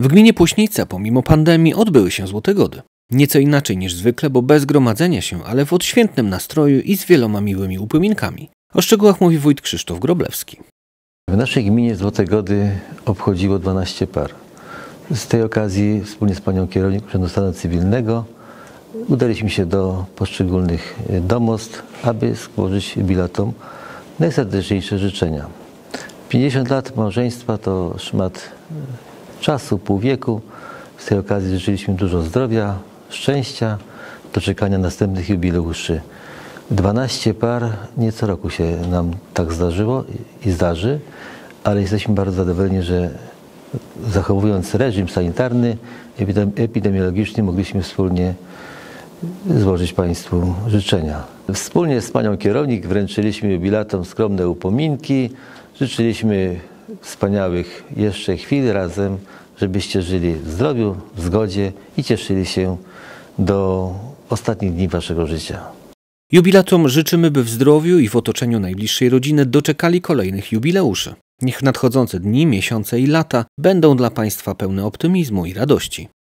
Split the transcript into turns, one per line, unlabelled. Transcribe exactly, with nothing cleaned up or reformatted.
W gminie Płośnica pomimo pandemii odbyły się Złote Gody. Nieco inaczej niż zwykle, bo bez gromadzenia się, ale w odświętnym nastroju i z wieloma miłymi upominkami. O szczegółach mówi wójt Krzysztof Groblewski.
W naszej gminie Złote Gody obchodziło dwanaście par. Z tej okazji wspólnie z panią kierownik Urzędu Stanu Cywilnego udaliśmy się do poszczególnych domostw, aby złożyć jubilatom najserdeczniejsze życzenia. pięćdziesiąt lat małżeństwa to szmat czasu, pół wieku. Z tej okazji życzyliśmy dużo zdrowia, szczęścia, doczekania następnych jubileuszy. dwanaście par, nie co roku się nam tak zdarzyło i zdarzy, ale jesteśmy bardzo zadowoleni, że zachowując reżim sanitarny, epidemiologiczny, mogliśmy wspólnie złożyć Państwu życzenia. Wspólnie z panią kierownik wręczyliśmy jubilatom skromne upominki, życzyliśmy wspaniałych jeszcze chwil razem, żebyście żyli w zdrowiu, w zgodzie i cieszyli się do ostatnich dni waszego życia.
Jubilatom życzymy, by w zdrowiu i w otoczeniu najbliższej rodziny doczekali kolejnych jubileuszy. Niech nadchodzące dni, miesiące i lata będą dla Państwa pełne optymizmu i radości.